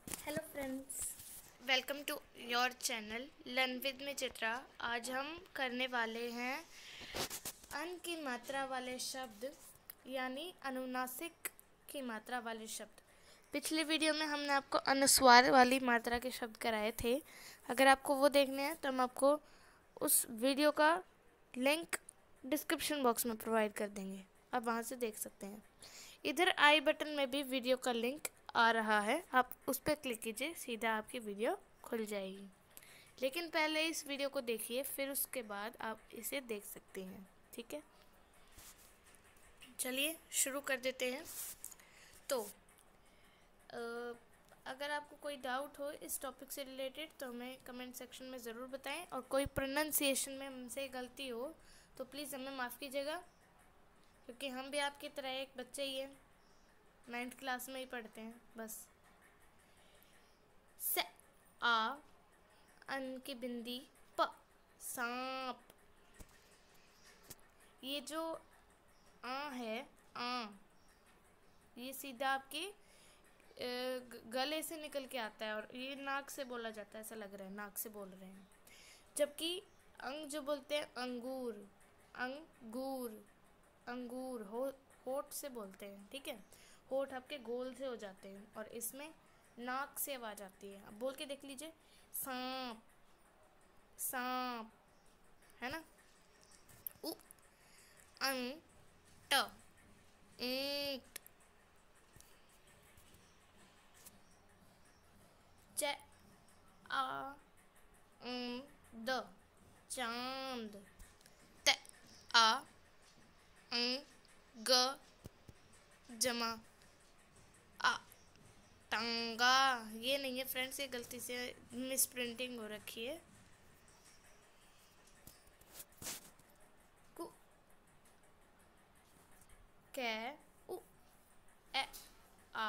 Hello friends, welcome to your channel learn with me Chitra. आज हम करने वाले हैं अन की मात्रा वाले शब्द यानी अनुनासिक की मात्रा वाले शब्द। पिछले वीडियो में हमने आपको अनुस्वार वाली मात्रा के शब्द कराए थे। अगर आपको वो देखने हैं तो हम आपको उस वीडियो का लिंक डिस्क्रिप्शन बॉक्स में प्रोवाइड कर देंगे, आप वहाँ से देख सकते हैं। इधर आई बटन में भी वीडियो का लिंक आ रहा है, आप उस पर क्लिक कीजिए, सीधा आपकी वीडियो खुल जाएगी। लेकिन पहले इस वीडियो को देखिए, फिर उसके बाद आप इसे देख सकते हैं, ठीक है। चलिए शुरू कर देते हैं। तो अगर आपको कोई डाउट हो इस टॉपिक से रिलेटेड तो हमें कमेंट सेक्शन में ज़रूर बताएं, और कोई प्रोनाउंसिएशन में हमसे गलती हो तो प्लीज़ हमें माफ़ कीजिएगा, क्योंकि हम भी आपकी तरह एक बच्चे ही हैं, 9th क्लास में ही पढ़ते हैं बस। से आ अन की बिंदी प सांप। ये जो आ है, आ ये सीधा आपके गले से निकल के आता है और ये नाक से बोला जाता है, ऐसा लग रहा है नाक से बोल रहे हैं। जबकि अंग जो बोलते हैं अंगूर, अंगूर, अंगूर होठ से बोलते हैं, ठीक है। होठ आपके गोल से हो जाते हैं और इसमें नाक से आवाज आती है। अब बोल के देख लीजिए, सांप, सांप, है ना। उ अं ट ईंट। च आ द चांद। त आ ग जमा आ टांगा। ये नहीं है फ्रेंड्स, ये गलती से मिस प्रिंटिंग हो रखी है। कु कै उ ए आ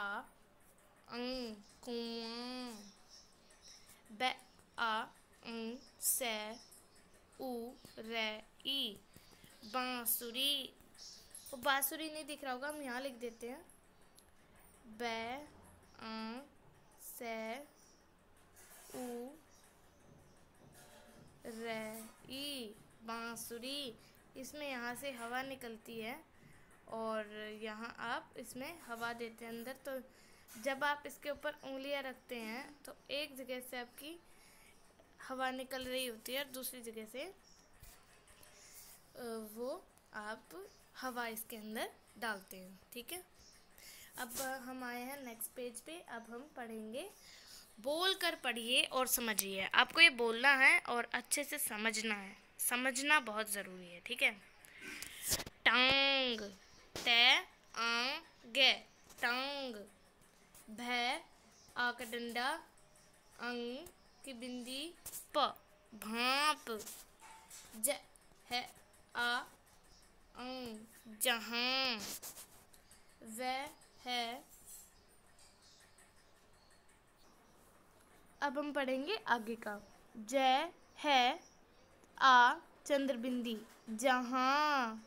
कुआं। ब आ से उ रे ई बांसुरी। वो बांसुरी नहीं दिख रहा होगा, हम यहाँ लिख देते हैं। ब आ से उ रे ई बांसुरी। इसमें यहाँ से हवा निकलती है और यहाँ आप इसमें हवा देते हैं अंदर। तो जब आप इसके ऊपर उंगलियां रखते हैं तो एक जगह से आपकी हवा निकल रही होती है और दूसरी जगह से वो आप हवा इसके अंदर डालते हैं, ठीक है। अब हम आए हैं नेक्स्ट पेज पे। अब हम पढ़ेंगे, बोल कर पढ़िए और समझिए। आपको ये बोलना है और अच्छे से समझना है, समझना बहुत ज़रूरी है, ठीक है। टांग, ते गे टांग। भै आ का डंडा, अंग की बिंदी प भाप। ज है आ अंग जहां। वह है। अब हम पढ़ेंगे आगे का। जय है आ चंद्रबिंदी जहां।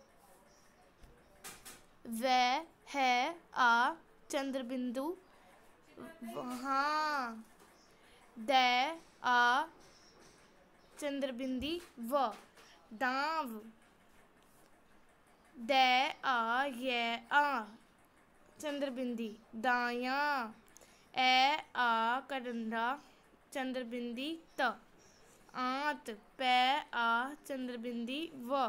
वह है आ चंद्रबिंदु वहां। द आ चंद्रबिंदी व दाव। द आ ये आ चंद्रबिंदी दाया। ए आ का डंडा चंद्रबिंदी त आंत। पै आ चंद्रबिंदी व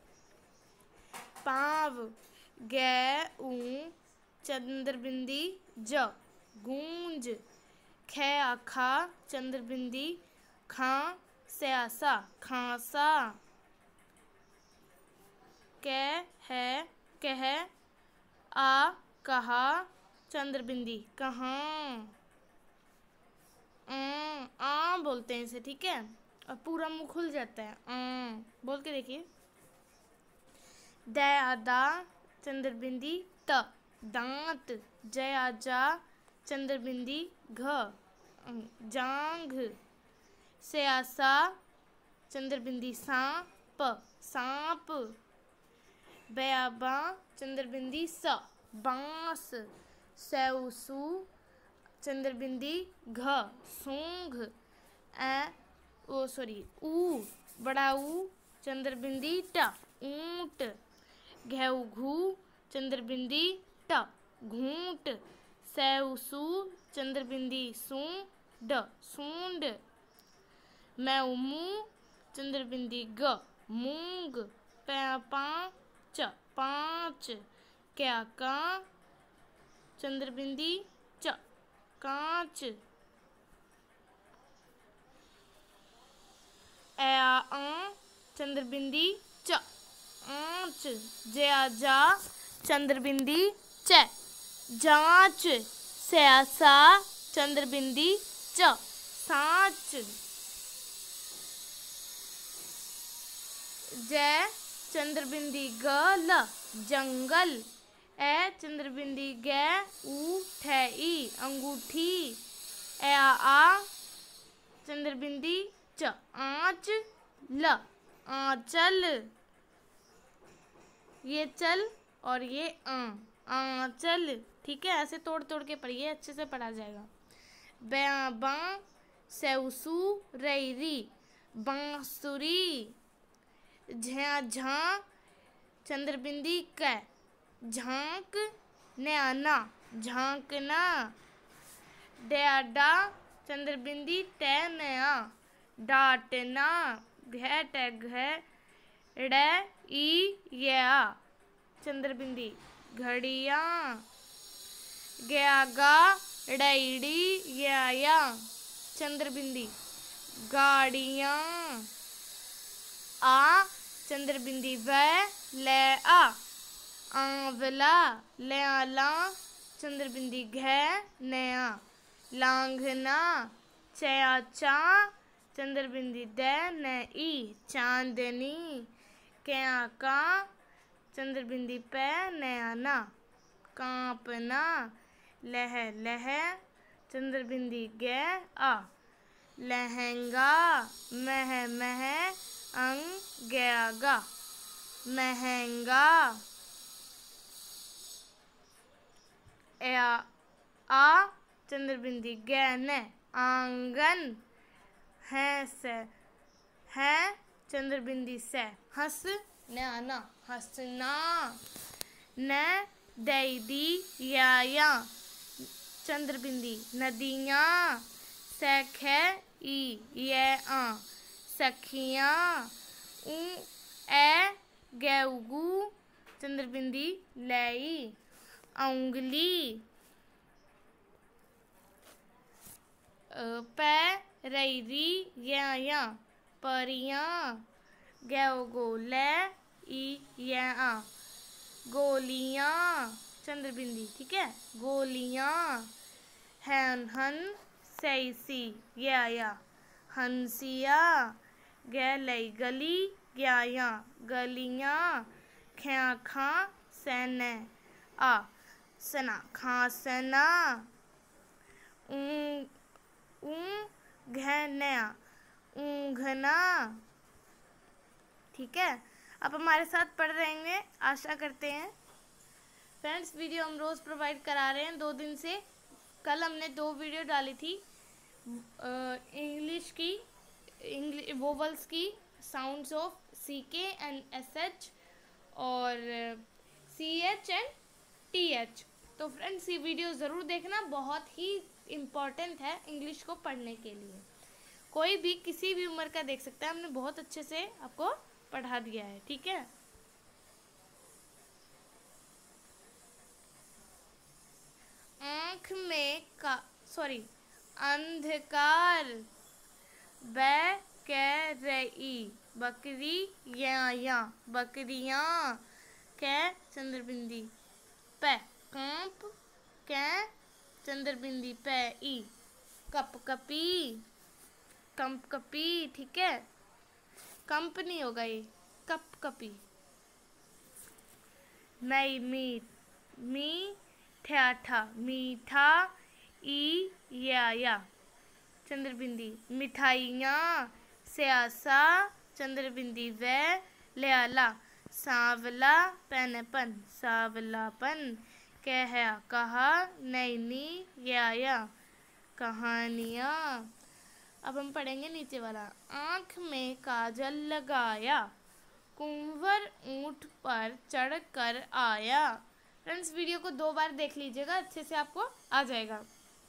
पाव। गै ऊ चंद्रबिंदी ज गूंज। ख आखा चंद्रबिंदी खां स्यासा खांसा। कै है कह आ कहा चंद्रबिंदी कहाँ। आ बोलते हैं इसे, ठीक है। और पूरा मुंह खुल जाता है। बोल के देखिए। द आदा चंद्रबिंदी त दांत। जय आजा चंद्रबिंदी घ जांघ। से आसा चंद्रबिंदी सांप सांप। बयाबा चंद्रबिंदी स बांस। सैउसु चंद्रबिंदी घ सूंघ। ऊ बड़ा ऊ चंद्रबिंदी ट ऊंट। घेऊ घू चंद्रबिंदी ट घूंट। सैऊ सू चंद्रबिंदी सू ड सूंड। मैऊ मू चंद्रबिंदी ग मूंग। पांच पांच। क्या का चंद्रबिंदी च कांच। चंद्रबिंदी च आंच। जया जा चंद्रबिंदी च जांच। सा चंद्रबिंदी च सांच। जय चंद्रबिंदी ग ल जंगल। चंद्रबिंदी ग ऊ ठई अंगूठी। आ चंद्रबिंदी च आंच ल आंचल। ये चल और ये आंचल। ठीक है, ऐसे तोड़ तोड़ के पढ़िए, अच्छे से पढ़ा जाएगा। बा सैसू रैरी बांसुरी। झा चंद्रबिंदी क झांक न्याना झांकना। डा चंद्रबिंदी ट नया डांटना। घ या चंद्रबिंदी घड़िया। गा डैडी या चंद्रबिंदी गाड़िया। आ चंद्रबिंदी व ले आ आंवला। ला चंद्रबिंदी घ नया लांघना। चा चंद्रबिंदी द नई चांदनी। क्या का चंद्रबिंदी प नयाना कांपना। लह चंद्रबिंदी ग आ लहंगा। मह अंग्यागा महंगा। आ चंद्रबिंदी ग न आंगन। है चंद्रबिंदी से हंस न्याना हंसना। न दैदी या चंद्रबिंदी नदियाँ। सख ये सखियाँ। गैगू चंद्रबिंदी लई उंगली। रैरी या परियाँ। गो या गोलियाँ चंद्रबिंदी। ठीक है, गोलियाँ। हन सैसी या हंसिया। गलई गली या गलियाँ। खा सैन आ सना खासना। घना ऊँघना। ठीक है, आप हमारे साथ पढ़ रहेंगे, आशा करते हैं। फ्रेंड्स, वीडियो हम रोज़ प्रोवाइड करा रहे हैं 2 दिन से। कल हमने 2 वीडियो डाली थी इंग्लिश की, वोवल्स की, sounds of CK and SH और CH एंड TH। तो फ्रेंड्स, ये वीडियो ज़रूर देखना, बहुत ही इम्पॉर्टेंट है इंग्लिश को पढ़ने के लिए। कोई भी किसी भी उम्र का देख सकता है, हमने बहुत अच्छे से आपको पढ़ा दिया है। ठीक है, आँख में अंधकार। कह रही बकरी या बकरियाँ। चंद्रबिंदी प कांप। चंद्रबिंदी प ई कपकपी कंपकपी। ठीक है, कंप नहीं होगा ये, कपकपी। मई मी ठा मीठा। या चंद्रबिंदी मिठाइयाँ। स्यासा चंद्रबिंदी व ल्याला सांवला। पन सावलापन। कहा नैनी या कहानियाँ। अब हम पढ़ेंगे नीचे वाला। आँख में काजल लगाया, कुंवर ऊँट पर चढ़कर आया। फ्रेंड्स, वीडियो को 2 बार देख लीजिएगा, अच्छे से आपको आ जाएगा।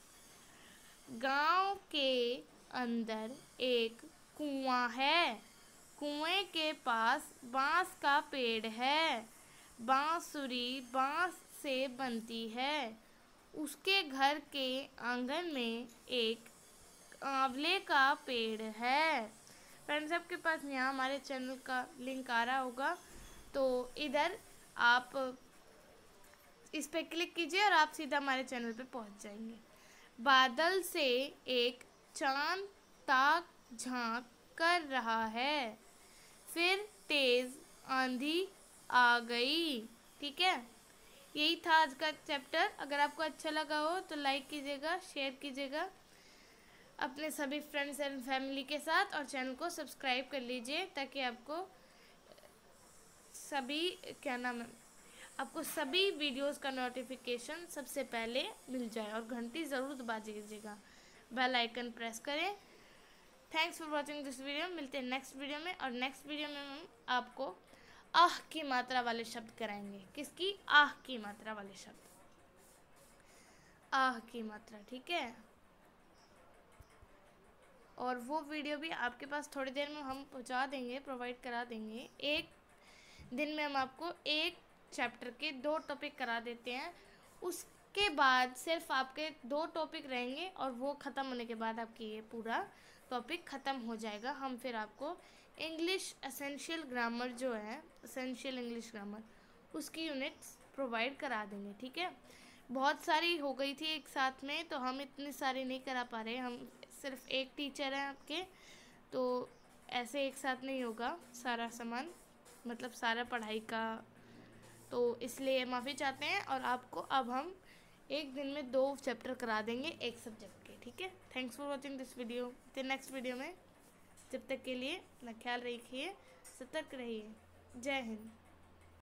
गांव के अंदर एक कुआं है, कुएं के पास बांस का पेड़ है, बांसुरी बांस से बनती है। उसके घर के आंगन में एक आंवले का पेड़ है। फ्रेंड्स, आपके पास यहाँ हमारे चैनल का लिंक आ रहा होगा, तो इधर आप इस पे क्लिक कीजिए और आप सीधा हमारे चैनल पे पहुँच जाएंगे। बादल से एक चांद ताक झांक कर रहा है, फिर तेज आंधी आ गई। ठीक है, यही था आज का चैप्टर। अगर आपको अच्छा लगा हो तो लाइक कीजिएगा, शेयर कीजिएगा अपने सभी फ्रेंड्स एंड फैमिली के साथ, और चैनल को सब्सक्राइब कर लीजिए ताकि आपको सभी वीडियोस का नोटिफिकेशन सबसे पहले मिल जाए। और घंटी ज़रूर दबा दीजिएगा, बेल आइकन प्रेस करें। Thanks for watching this video. मिलते हैं नेक्स्ट वीडियो में, और नेक्स्ट वीडियो में हम आपको आह की मात्रा वाले शब्द कराएंगे। किसकी? आह की मात्रा वाले शब्द, आह की मात्रा। ठीक है, और वो वीडियो भी आपके पास थोड़ी देर में हम पहुंचा देंगे, प्रोवाइड करा देंगे। एक दिन में हम आपको एक चैप्टर के 2 टॉपिक करा देते हैं। उसके बाद सिर्फ आपके 2 टॉपिक रहेंगे, और वो ख़त्म होने के बाद आपकी ये पूरा टॉपिक ख़त्म हो जाएगा। हम फिर आपको इंग्लिश एसेंशियल ग्रामर जो है, एसेंशियल इंग्लिश ग्रामर, उसकी यूनिट्स प्रोवाइड करा देंगे। ठीक है, बहुत सारी हो गई थी एक साथ में, तो हम इतनी सारी नहीं करा पा रहे। हम सिर्फ एक टीचर हैं आपके, तो ऐसे एक साथ नहीं होगा सारा सामान, मतलब सारा पढ़ाई का, तो इसलिए माफ़ी चाहते हैं। और आपको अब हम एक दिन में 2 चैप्टर करा देंगे एक सब्जेक्ट के। ठीक है, thanks for watching this video. तो नेक्स्ट वीडियो में, जब तक के लिए अपना ख्याल रखिए, सतर्क रहिए। जय हिंद।